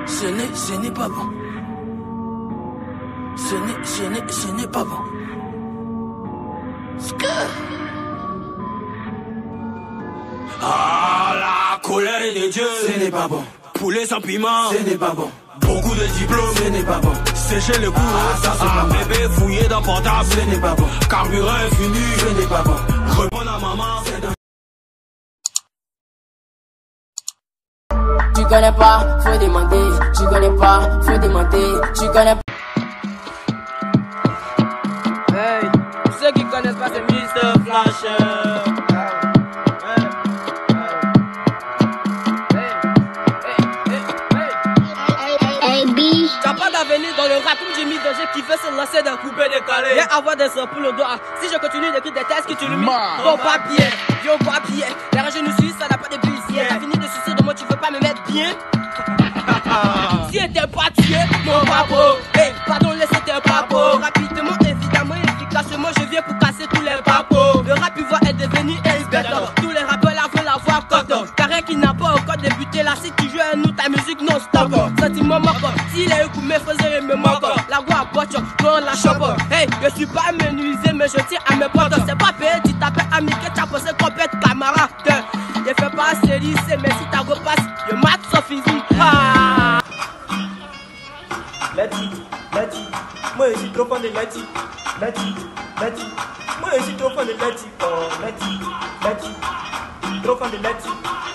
Ce n'est pas bon. Ce n'est pas bon. Ah, la colère est de Dieu. Ce n'est pas bon. Poulet sans piment. Ce n'est pas bon. Beaucoup de diplômes. Ce n'est pas bon. Sécher le cou. Ça c'est pas bon. Bébé fouillé dans portable. Ce n'est pas bon. Carburant infini. Ce n'est pas bon. Répondre à maman. Tu connais pas, faut demander. Tu connais pas, faut demander. Tu connais pas. Hey, pour ceux qui connaissent pas, c'est Mr. Flash. T'as pas d'avenir dans le rap comme Jimmy Doge qui veut se lancer d'un coupé décalé. Viens avoir des sons pour le doigt. Si je continue d'écrire des textes qui tu l'humiles. Bon papier, vieux papier. Les régionnes suisses, ça n'a pas de billet. T'as fini de sucer de moi, tu veux pas me mettre bien. Si t'es pas tué, mon papo. Hey, pardon, laissez tes papos. Rapidement, évidemment, efficacement, je viens pour casser tous les papos. Le rap, il va être devenu inspecteur. Tous les rappeurs là veulent avoir code. Carré qui n'a pas encore débuté là. Si tu joues à nous, ta musique non-stop. Sentiment moque. Si les coups me faisaient me moque. La voix à poche, non la chope. Hey, je suis pas menuisé, mais je tiens à mes potes. C'est pas payé, tu t'appelles Américain, t'as posé complète camarade. Je fais pas série, mais si t'as repasse, je mate son physique. Letty, moi je suis trop fan de Letty. Moi je suis trop fan de Letty. Oh Letty, trop fan de Letty.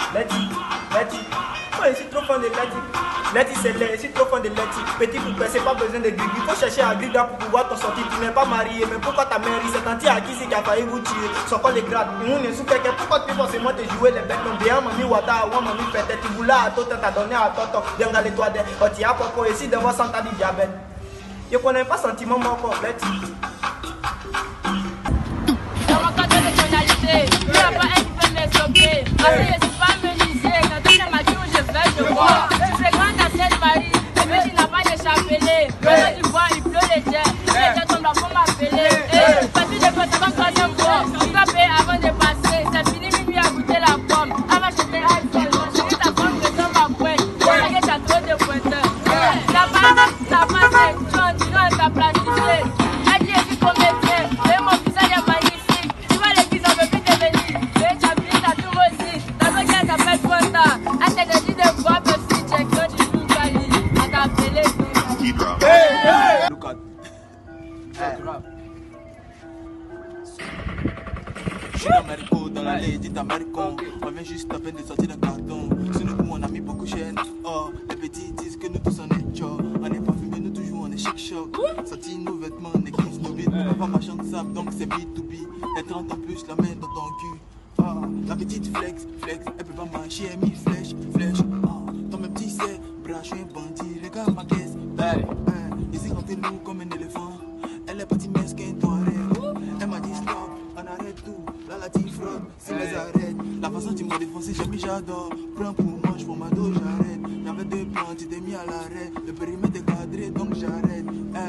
Moi je suis trop fan de Letty. Letty c'est laid, je suis trop fan de Letty. Petit pour c'est pas besoin de grille. Faut chercher à grille pour pouvoir t'en sortir. Tu n'es pas marié, mais pourquoi ta mère c'est tanti à qui c'est qui a failli vous tuer? Sans quoi les grades, on est sous quelqu'un. Pourquoi tu penses moi te jouer les bêtes? Non bien mamie wata, ou mamie fête. Tu voulais à toi t'as donné à toi. Viens dans les toits des tu as papa ici devant Santa du diabète. Je connais pas sentiment mon corps, Letty. Dans mon code de nationalité, il n'y a pas un qui peut me stopper. Parce que je suis pas menuisé, quand on est mature, je fais, je vois. Je suis grande à Sainte-Marie, mais tu n'as pas d'échappelé. Maintenant tu vois, il pleut les jets. Les jets tombent là pour m'appeler. Parce que je fais ça comme troisième fois. Tu dois payer avant de passer. C'est fini, minuit à goûter la pomme. Avant j'étais iPhone, j'ai vu ta femme que ça m'a pointe. Parce que t'as trop de pointeurs. La base, tu dois ta plasticité. Elle dit, je suis comédien. Mais mon visage est magnifique. Tu vois l'église, on veut plus devenir. Mais tu as vu, t'as tout aussi. Ta mère qui s'appelle Fanta. Elle t'a dit de voir Pepsi Jackson du Lucali. Elle t'a appelé Lucali. Look at. Je suis l'Américo dans l'allée, dit Américain. On vient juste à peine de sortir d'un carton. Sur nous, on a mis beaucoup de chaînes. Oh, les petits disent que nous tous on est chaud. On est pas fumé, nous toujours on est chic choc. Sorti nos vêtements, on est kiss nos beats. On va marchand de sable, donc c'est B2B. Et 30 ans plus, la main dans ton cul. Ah, la petite flex, elle peut pas marcher, elle mis flèche. Ah, ton même petit c'est, bras, je suis un bandit, regarde ma caisse. Ici, rentrez-nous comme un éléphant. Elle est partie mesquin, toi arrête. Elle m'a dit stop, on arrête tout. Là, la petite frotte, si les arrête. La façon dont tu m'as défoncé, j'ai mis j'adore. Prends pour moi, je prends ma dos, j'arrête. J'avais deux plans, tu t'es mis à l'arrêt. Le périmètre est cadré, donc j'arrête.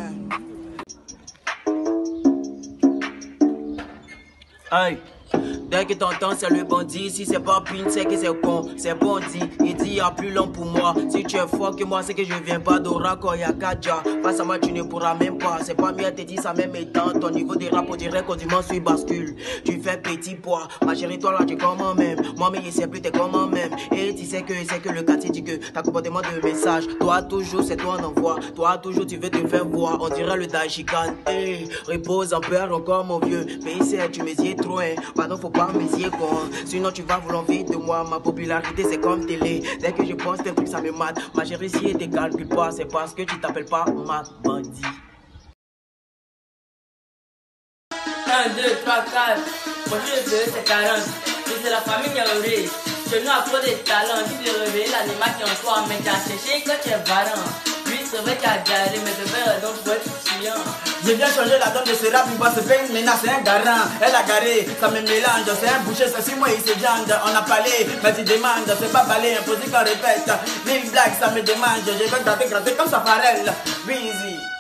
Aïe. Dès que t'entends c'est le bandit. Si c'est pas pin c'est que c'est con. C'est bandit. Il dit y'a plus long pour moi. Si tu es fort que moi c'est que je viens pas d'Oraco y'a Kadja. Face à moi tu ne pourras même pas. C'est pas mieux te dire ça même étant. Ton niveau de rap on dirait qu'on dimanche suit bascule. Tu fais petit poids. Ma chérie toi là tu comment même. Moi mais je sais plus t'es comment même. Et tu sais que le quartier dit que t'as comportement de message. Toi toujours c'est toi on envoie. Toi toujours tu veux te faire voir. On dirait le Daishikan. Repose en peur encore mon vieux. Mais ici tu m'essieds trop hein. Pardon faut pas m'essier quoi. Sinon tu vas vouloir envie de moi. Ma popularité c'est comme télé. Dès que je poste un truc ça me mate. Ma chérie si elle te calcule pas. C'est parce que tu t'appelles pas ma bandit. 1, 2, 3, 4. Mon Dieu c'est 40. Et c'est la famille Yaouré. Chez nous à trop de talent. Tu peux réveiller l'animal qui est en toi. Mais tu as séché quand tu es varant. Lui c'est vrai qu'il a galéré. Mais c'est vrai donc faut être souciant. J'ai bien changé la donne de ce rap, il va se faire une menace, c'est un garant. Elle a garé, ça me mélange, c'est un boucher, ça 6 mois il se jante. On a parlé, mais tu demandes, c'est pas balai, imposé qu'on répète. Lil Black, ça me demande, je vais gratter comme ça farelle. Busy.